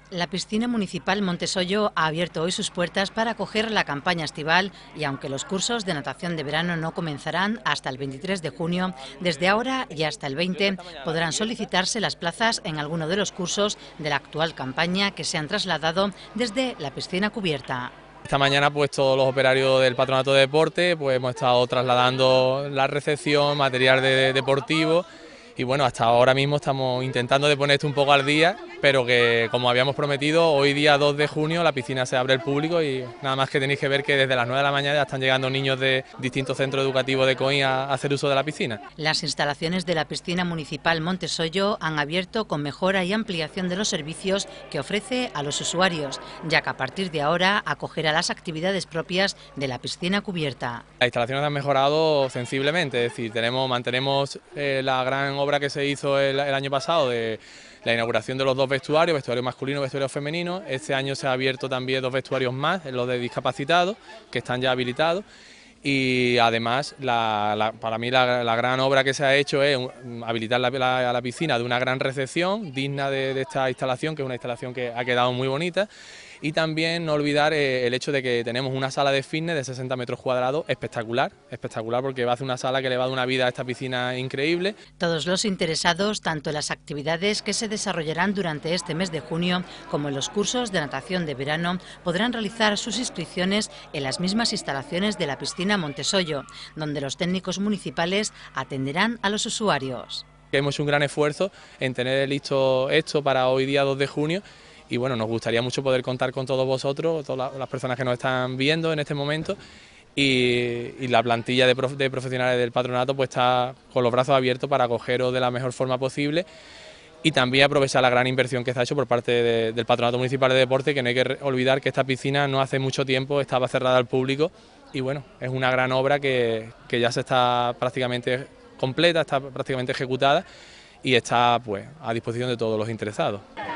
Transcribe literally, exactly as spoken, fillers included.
La piscina municipal Montesollo ha abierto hoy sus puertas para acoger la campaña estival y aunque los cursos de natación de verano no comenzarán hasta el veintitrés de junio, desde ahora y hasta el veinte podrán solicitarse las plazas en alguno de los cursos de la actual campaña que se han trasladado desde la piscina cubierta. Esta mañana pues todos los operarios del Patronato de Deporte pues hemos estado trasladando la recepción, material de, de deportivo y bueno, hasta ahora mismo estamos intentando de poner esto un poco al día, pero que como habíamos prometido, hoy día dos de junio la piscina se abre al público y nada más que tenéis que ver que desde las nueve de la mañana ya están llegando niños de distintos centros educativos de Coín a hacer uso de la piscina. Las instalaciones de la piscina municipal Montesollo han abierto con mejora y ampliación de los servicios que ofrece a los usuarios, ya que a partir de ahora acogerá las actividades propias de la piscina cubierta. Las instalaciones han mejorado sensiblemente, es decir, tenemos, mantenemos eh, la gran obra que se hizo el, el año pasado de la inauguración de los dos vestuarios, vestuario masculino y vestuario femenino. Este año se ha abierto también dos vestuarios más, los de discapacitados, que están ya habilitados. Y además, la, la, para mí la, la gran obra que se ha hecho es habilitar la, la, la piscina de una gran recepción, digna de, de esta instalación, que es una instalación que ha quedado muy bonita. Y también no olvidar eh, el hecho de que tenemos una sala de fitness de sesenta metros cuadrados espectacular, espectacular porque va a ser una sala que le va a dar una vida a esta piscina increíble. Todos los interesados, tanto en las actividades que se desarrollarán durante este mes de junio como en los cursos de natación de verano, podrán realizar sus inscripciones en las mismas instalaciones de la piscina Montesollo, donde los técnicos municipales atenderán a los usuarios. Hemos hecho un gran esfuerzo en tener listo esto para hoy día dos de junio. Y bueno, nos gustaría mucho poder contar con todos vosotros, todas las personas que nos están viendo en este momento y, y la plantilla de, prof, de profesionales del patronato pues está con los brazos abiertos para acogeros de la mejor forma posible y también aprovechar la gran inversión que se ha hecho por parte de, del Patronato Municipal de Deporte, que no hay que olvidar que esta piscina no hace mucho tiempo estaba cerrada al público y bueno, es una gran obra que, que ya se está prácticamente completa, está prácticamente ejecutada y está pues a disposición de todos los interesados.